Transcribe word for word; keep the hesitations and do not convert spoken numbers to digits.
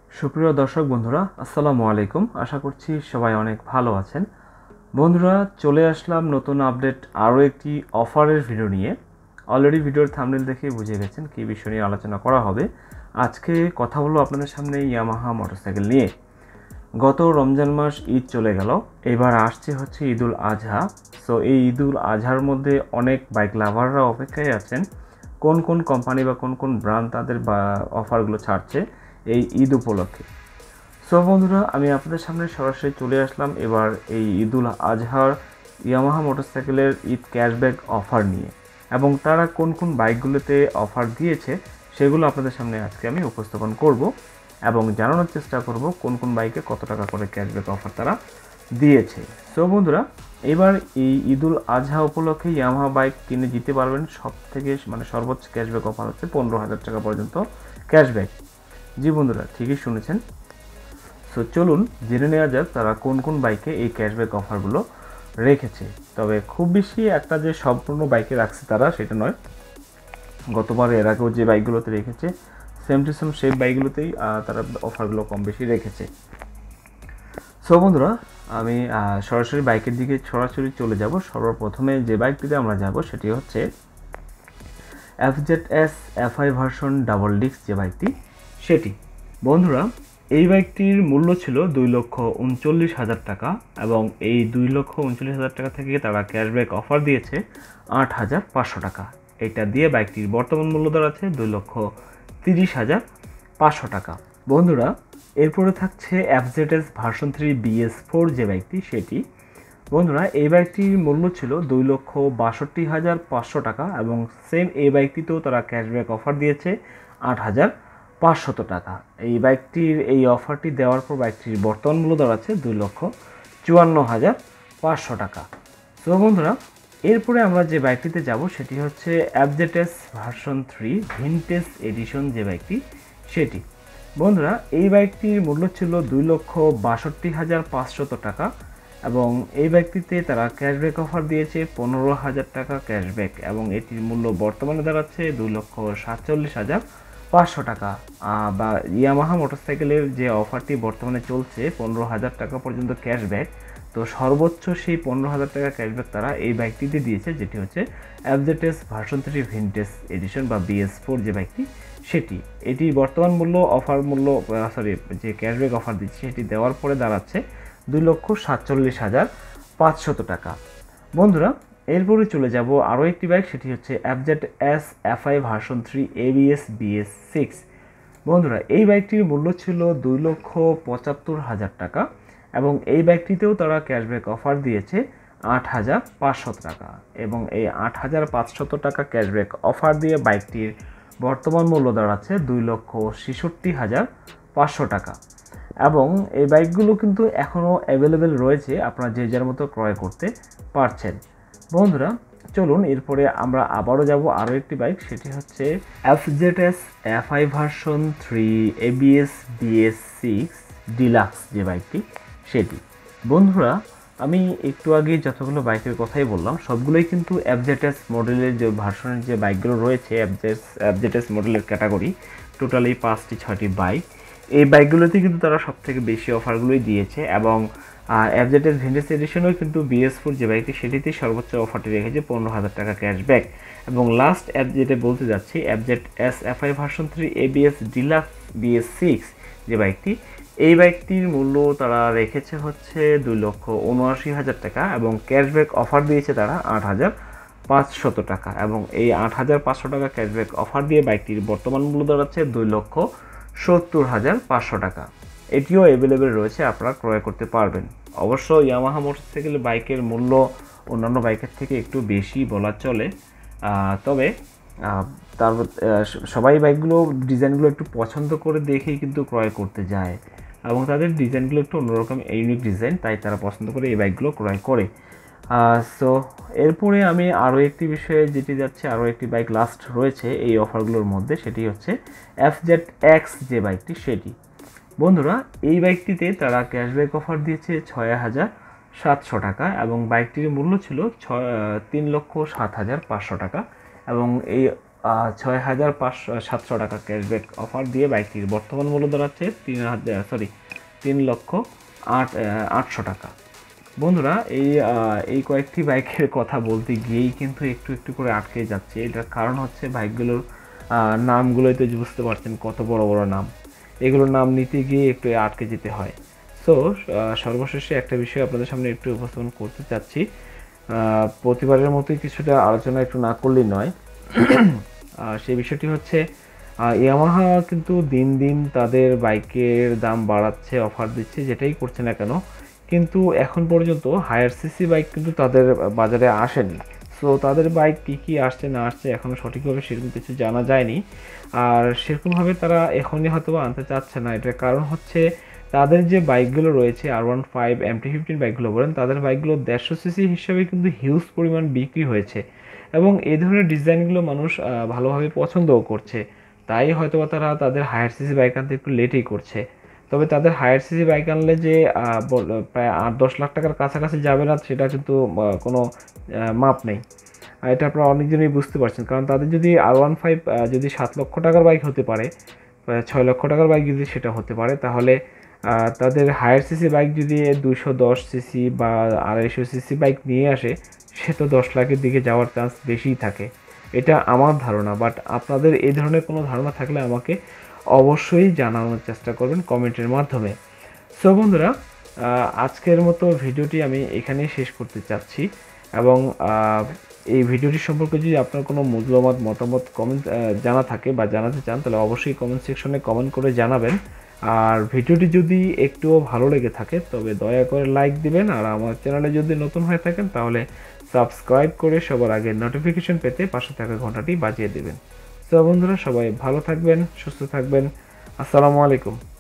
সুপ্রিয় দর্শক বন্ধুরা, আসসালামু আলাইকুম। আশা করছি সবাই অনেক ভালো আছেন। বন্ধুরা, চলে আসলাম নতুন আপডেট আরও একটি অফারের ভিডিও নিয়ে। অলরেডি ভিডিওর থাম্বনেল দেখে বুঝে গেছেন কী বিষয় নিয়ে আলোচনা করা হবে। আজকে কথা বলবো আপনাদের সামনে ইয়ামাহা মোটরসাইকেল নিয়ে। গত রমজান মাস ঈদ চলে গেল, এবার আসছে হচ্ছে ঈদুল আজহা। সো এই ঈদুল আজহার মধ্যে অনেক বাইক লাভাররা অপেক্ষায় আছেন কোন কোন কোম্পানি বা কোন কোন ব্র্যান্ড তাদের বা অফারগুলো ছাড়ছে এই ঈদ উপলক্ষে। সো বন্ধুরা, আমি আপনাদের সামনে সরাসরি চলে আসলাম এবার এই ঈদুল আজহার ইয়ামাহা মোটরসাইকেলের ঈদ ক্যাশব্যাক অফার নিয়ে, এবং তারা কোন কোন বাইকগুলোতে অফার দিয়েছে সেগুলো আপনাদের সামনে আজকে আমি উপস্থাপন করব এবং জানানোর চেষ্টা করব কোন কোন বাইকে কত টাকা করে ক্যাশব্যাক অফার তারা দিয়েছে। সো বন্ধুরা, এবার এই ঈদুল আজহা উপলক্ষে ইয়ামাহা বাইক কিনে জিতে পারবেন সব থেকে মানে সর্বোচ্চ ক্যাশব্যাক অফার হচ্ছে পনেরো হাজার টাকা পর্যন্ত ক্যাশব্যাক। জি বন্ধুরা, ঠিকই শুনেছেন। সো চলুন জেনে নেওয়া যাক তারা কোন কোন বাইকে এই ক্যাশব্যাক অফারগুলো রেখেছে। তবে খুব বেশি একটা যে সম্পূর্ণ বাইকে রাখছে তারা সেটা নয়, গতবার এর আগেও যে বাইকগুলোতে রেখেছে সেম টু সেম সেই বাইকগুলোতেই তারা অফারগুলো কম বেশি রেখেছে। সো বন্ধুরা, আমি সরাসরি বাইকের দিকে সরাসরি চলে যাব। সর্বপ্রথমে যে বাইকটিতে আমরা যাব সেটি হচ্ছে FZ S FI version double disc যে বাইকটি সেটি। বন্ধুরা, এই বাইকটির মূল্য ছিল দুই লক্ষ উনচল্লিশ হাজার টাকা, এবং এই দুই লক্ষ উনচল্লিশ হাজার টাকা থেকে তারা ক্যাশব্যাক অফার দিয়েছে আট হাজার পাঁচশো টাকা। এটা দিয়ে বাইকটির বর্তমান মূল্য দাঁড়াচ্ছে দুই লক্ষ তিরিশ হাজার পাঁচশো টাকা। বন্ধুরা, এরপরে থাকছে FZS version three BS four যে বাইকটি সেটি। বন্ধুরা, এই বাইকটির মূল্য ছিল দুই লক্ষ বাষট্টি হাজার পাঁচশো টাকা, এবং সেম এই বাইকটিতেও তারা ক্যাশব্যাক অফার দিয়েছে আট হাজার পাঁচশত টাকা। এই বাইকটির এই অফারটি দেওয়ার পর বাইকটির বর্তমান মূল্য দাঁড়াচ্ছে দুই লক্ষ চুয়ান্ন হাজার পাঁচশো টাকা। তো বন্ধুরা, এরপরে আমরা যে বাইকটিতে যাব সেটি হচ্ছে FZS version three vintage edition যে বাইকটি সেটি। বন্ধুরা, এই বাইকটির মূল্য ছিল দুই লক্ষ বাষট্টি হাজার পাঁচশত টাকা, এবং এই বাইকটিতে তারা ক্যাশব্যাক অফার দিয়েছে পনেরো হাজার টাকা ক্যাশব্যাক, এবং এটির মূল্য বর্তমানে দাঁড়াচ্ছে দুই লক্ষ সাতচল্লিশ হাজার পাঁচশো টাকা। বা ইয়ামাহা মোটরসাইকেলের যে অফারটি বর্তমানে চলছে পনেরো হাজার টাকা পর্যন্ত ক্যাশব্যাক, তো সর্বোচ্চ সেই পনেরো হাজার টাকা ক্যাশব্যাক তারা এই বাইকটিতে দিয়েছে, যেটি হচ্ছে FZS version three vintage edition বা বিএস ফোর যে বাইকটি সেটি। এটি বর্তমান মূল্য অফার মূল্য সরি যে ক্যাশব্যাক অফার দিচ্ছে সেটি দেওয়ার পরে দাঁড়াচ্ছে দুই লক্ষ সাতচল্লিশ হাজার পাঁচশত টাকা। বন্ধুরা, এরপরে চলে যাব আরও একটি বাইক, সেটি হচ্ছে FZ S FI version three ABS BS six. বন্ধুরা, এই বাইকটির মূল্য ছিল দুই লক্ষ পঁচাত্তর হাজার টাকা, এবং এই বাইকটিতেও তারা ক্যাশব্যাক অফার দিয়েছে আট হাজার পাঁচশত টাকা, এবং এই আট হাজার পাঁচশত টাকা ক্যাশব্যাক অফার দিয়ে বাইকটির বর্তমান মূল্য দাঁড়াচ্ছে দুই লক্ষ ছেষট্টি হাজার পাঁচশো টাকা। এবং এই বাইকগুলো কিন্তু এখনও অ্যাভেলেবেল রয়েছে, আপনারা যে যার মতো ক্রয় করতে পারছেন। বন্ধুরা, চলুন এরপরে আমরা আবারও যাব আরও একটি বাইক, সেটি হচ্ছে FZS FI version three ABS BS six deluxe যে বাইকটি সেটি। বন্ধুরা, আমি একটু আগে যতগুলো বাইকের কথাই বললাম সবগুলোই কিন্তু এফজেডএস মডেলের যে ভার্সনের যে বাইকগুলো রয়েছে, এফজেডএস এফজেডএস মডেলের ক্যাটাগরি, টোটালি পাঁচটি ছয়টি বাইক। এই বাইকগুলোতে কিন্তু তারা সবথেকে বেশি অফারগুলোই দিয়েছে, এবং এফজেডএস ভিনটেজ এডিশনেও কিন্তু বিএস ফোর যে বাইকটি সেটিতেই সর্বোচ্চ অফারটি রেখেছে পনেরো হাজার টাকা ক্যাশব্যাক। এবং লাস্ট অ্যাপ যেটা বলতে যাচ্ছি FZ S FI version three ABS deluxe BS six যে বাইকটি, এই বাইকটির মূল্য তারা রেখেছে হচ্ছে দুই লক্ষ উনআশি হাজার টাকা, এবং ক্যাশব্যাক অফার দিয়েছে তারা আট হাজার পাঁচশত টাকা, এবং এই আট হাজার পাঁচশো টাকা ক্যাশব্যাক অফার দিয়ে বাইকটির বর্তমান মূল্য দাঁড়াচ্ছে দুই লক্ষ সত্তর হাজার পাঁচশো টাকা। এটিও অ্যাভেলেবেল রয়েছে, আপনারা ক্রয় করতে পারবেন। অবশ্য ইয়ামাহা মোটরসাইকেল বাইকের মূল্য অন্যান্য বাইকের থেকে একটু বেশি বলা চলে, তবে তার সবাই বাইকগুলো ডিজাইনগুলো একটু পছন্দ করে দেখেই কিন্তু ক্রয় করতে যায়, এবং তাদের ডিজাইনগুলো একটু অন্যরকম ইউনিক ডিজাইন, তাই তারা পছন্দ করে এই বাইকগুলো ক্রয় করে। সো এরপরে আমি আরও একটি বিষয়ে যেটি যাচ্ছে, আরও একটি বাইক লাস্ট রয়েছে এই অফারগুলোর মধ্যে, সেটি হচ্ছে এফজেড এক্স যে বাইকটি সেটি। বন্ধুরা, এই বাইকটিতে তারা ক্যাশব্যাক অফার দিয়েছে ছয় হাজার সাতশো টাকা, এবং বাইকটির মূল্য ছিল ছয় তিন লক্ষ সাত হাজার পাঁচশো টাকা, এবং এই ছয় হাজার পাঁচশো সাতশো টাকা ক্যাশব্যাক অফার দিয়ে বাইকটির বর্তমান মূল্য দাঁড়াচ্ছে তিন হাজার সরি তিন লক্ষ আট আটশো টাকা। বন্ধুরা এই এই কয়েকটি বাইকের কথা বলতে গিয়েই কিন্তু একটু একটু করে আটকে যাচ্ছে। এটার কারণ হচ্ছে বাইকগুলোর নামগুলোই তো বুঝতে পারছেন কত বড় বড় নাম, এগুলোর নাম নিতে গিয়ে একটু আটকে যেতে হয়। সো সর্বশেষে একটা বিষয় আপনাদের সামনে একটু উপস্থাপন করতে চাচ্ছি। প্রতিবারের মতোই কিছুটা আলোচনা একটু না করলেই নয়। সেই বিষয়টি হচ্ছে ইয়ামাহা কিন্তু দিন দিন তাদের বাইকের দাম বাড়াচ্ছে, অফার দিচ্ছে, যেটাই করছে না কেন, কিন্তু এখন পর্যন্ত হায়ার সিসি বাইক কিন্তু তাদের বাজারে আসেনি। সো তাদের বাইক কী কী আসছে না আসছে এখনও সঠিকভাবে সেরকম কিছু জানা যায়নি। আর সেরকমভাবে তারা এখনই হয়তো আনতে চাচ্ছে না। এটার কারণ হচ্ছে তাদের যে বাইকগুলো রয়েছে R one five M T fifteen বাইকগুলো বলেন, তাদের বাইকগুলো দেড়শো সিসি হিসাবে কিন্তু হিউজ পরিমাণ বিক্রি হয়েছে এবং এই ধরনের ডিজাইনগুলো মানুষ ভালোভাবে পছন্দও করছে। তাই হয়তো তারা তাদের হায়ার সিসি বাইক আনতে একটু লেটই করছে। তবে তাদের হায়ার সিসি বাইক আনলে যে প্রায় আট দশ লাখ টাকার কাছাকাছি যাবে না সেটা কিন্তু কোনো মাপ নেই। এটা আপনারা অনেকজনই বুঝতে পারছেন, কারণ তাদের যদি আর ওয়ান ফাইভ যদি সাত লক্ষ টাকার বাইক হতে পারে, ছয় লক্ষ টাকার বাইক যদি সেটা হতে পারে, তাহলে তাদের হায়ার সিসি বাইক যদি দুশো দশ সিসি বা আড়াইশো সিসি বাইক নিয়ে আসে, সে তো দশ লাখের দিকে যাওয়ার চান্স বেশিই থাকে। এটা আমার ধারণা, বাট আপনাদের এই ধরনের কোনো ধারণা থাকলে আমাকে অবশ্যই জানানোর চেষ্টা করবেন কমেন্টের মাধ্যমে। সো বন্ধুরা, আজকের মতো ভিডিওটি আমি এখানেই শেষ করতে চাচ্ছি এবং এই ভিডিওটি সম্পর্কে যদি আপনার কোনো মূল্যমত মতামত কমেন্ট জানা থাকে বা জানাতে চান, তাহলে অবশ্যই কমেন্ট সেকশনে কমেন্ট করে জানাবেন। আর ভিডিওটি যদি একটুও ভালো লেগে থাকে তবে দয়া করে লাইক দিবেন, আর আমার চ্যানেলে যদি নতুন হয়ে থাকেন তাহলে সাবস্ক্রাইব করে সবার আগে নোটিফিকেশন পেতে পাশে থাকা ঘন্টাটি বাজিয়ে দেবেন। তো বন্ধুরা, সবাই ভালো থাকবেন, সুস্থ থাকবেন। আসসালামু আলাইকুম।